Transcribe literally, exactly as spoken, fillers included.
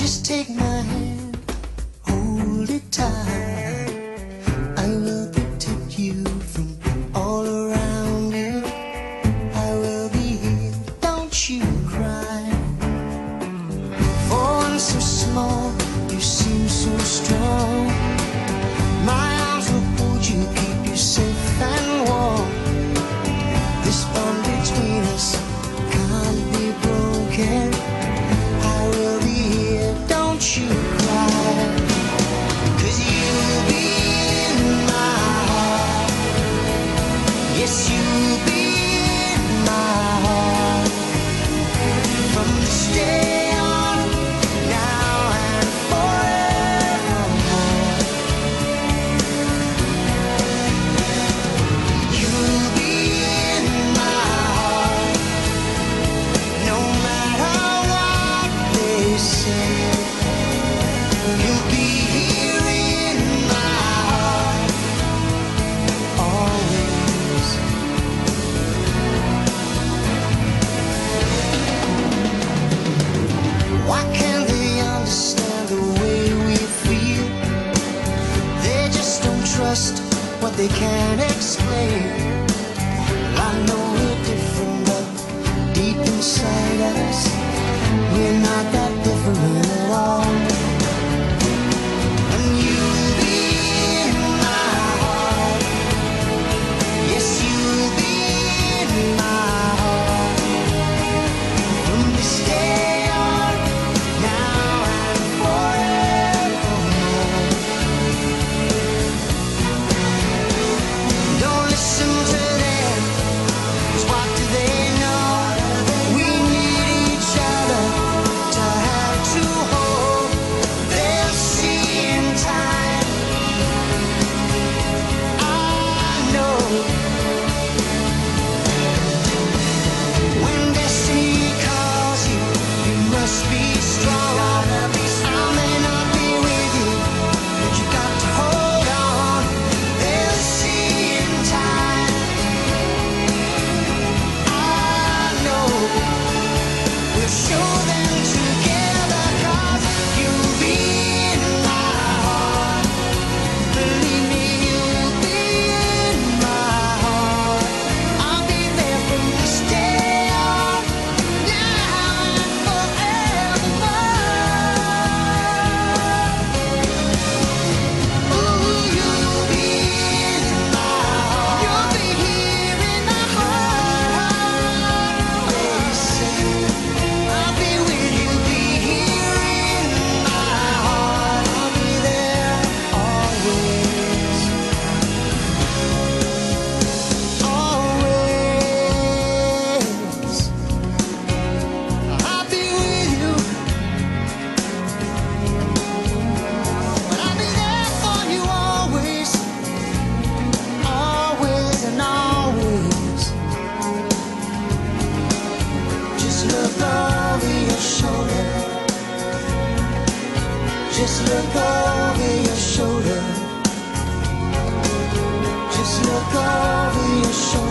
Just take my hand, hold it tight. I will protect you from all around you. I will be here, don't you cry. For one so small, you seem so strong. My arms will hold you, keep you safe and warm. This bond between us can't be broken. I will be here, don't you cry. 'Cause you'll be in my heart. Yes, you'll be in my heart. From this day on, now and forevermore. You'll be in my heart. No matter what they say, you'll be here in my heart, always. Why can't they understand the way we feel? They just don't trust what they can't explain. I know we're different, but deep inside us, we're not that different at all. And you'll be in my heart. Yes, you'll be in my heart. From this day on, now and forevermore. Don't listen to them, 'cause what do they know? We need each other to have to hold. They'll see in time, I know. When destiny calls you, you must be strong. I may not be with you, but you got to hold on. They'll see in time, I know. We'll show them together, 'cause you'll be in my heart. Believe me, you'll be in my heart. I'll be there from this day on, now and forevermore. Ooh, you'll be in my heart. You'll be here in my heart. They say I'll be with you, be here in my heart. I'll be there always, always. I'll be with you, but I'll be there for you always, always and always. Just look over your shoulder. Just look over your shoulder. Just look over your shoulder.